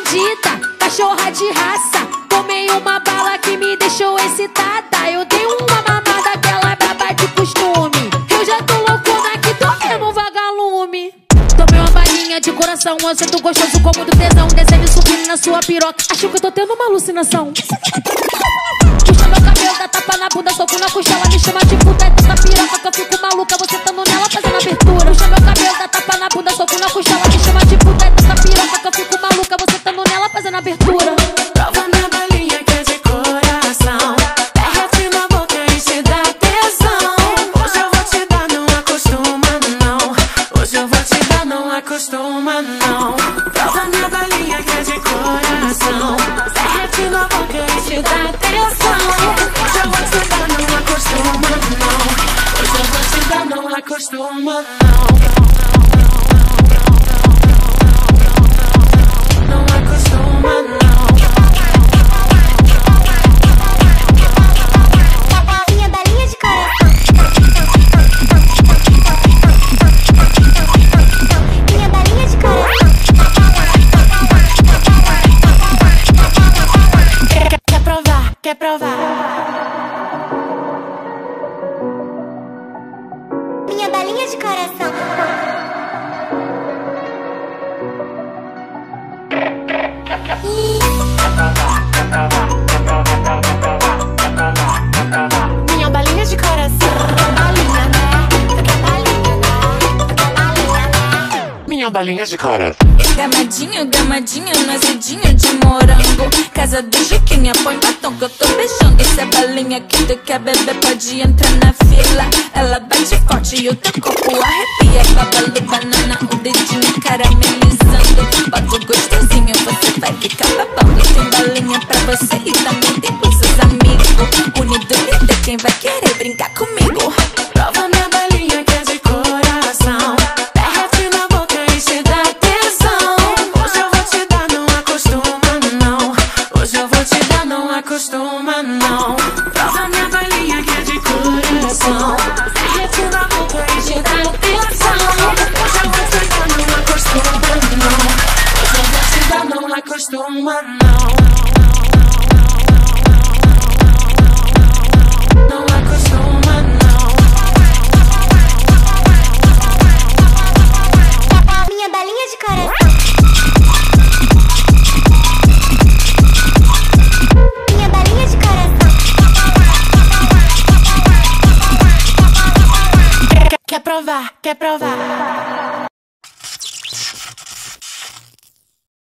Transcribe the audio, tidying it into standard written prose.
bandida, cachorra de raça. Tomei uma bala que me deixou excitada. Eu dei uma mamada, aquela braba de costume. Eu já tô loucona que tô mesmo vagalume. Tomei uma balinha de coração, eu sinto gostoso com muito tesão. Descendo e subindo na sua piroca, acho que eu tô tendo uma alucinação. Puxa meu cabelo, dá tapa na bunda, soco na costela. Me chama de puta, é tanta piroca que eu fico maluca. Você tando nela, fazendo abertura. Puxa meu cabelo, dá tapa na bunda, soco na costela. Me chama de puta, é tanta piroca que eu fico maluca. Você tando nela, fazendo abertura. Prova minha balinha que é de coração. Derrete na boca e te dá tesão. Hoje eu vou te dar, não acostuma não. Hoje eu vou te dar, não acostuma não. Prova minha balinha que é de coração. Derrete na boca e te dá tesão. Hoje eu vou te dar, não acostuma não. Hoje eu vou te dar, não acostuma não. Não acostuma não. Minha balinha de coração. Minha balinha de coração. Quer provar? Quer provar? Minha balinha de coração. Minha balinha de coração. Balinha, né? Balinha, né? Minha balinha de coração. Gamadinho, gamadinho, azedinho de morango. Casa do Chiquinha, põe batom que eu tô beijando. Essa balinha que tu quer beber pode entrar na fila. Ela bate forte e o teu corpo arrepia. Babalu, banana, o dedinho caramelizando. Bota o gostosinho, você vai ficar babando. Tem balinha pra você e também tem pros seus amigos. Unido líder, quem vai querer brincar comigo? Prova minha balinha que é de coração. Derrete na boca e te dá tesão. Hoje eu vou te dar, não acostuma não. Hoje eu vou te dar, não acostuma não. Prova minha balinha que é de coração. Derrete na boca e te dá tesão. Hoje eu vou te dar, não acostuma não. Hoje eu vou te dar, não acostuma não. Não acostuma não. Minha balinha de coração. Minha balinha de coração. Quer provar? Quer provar?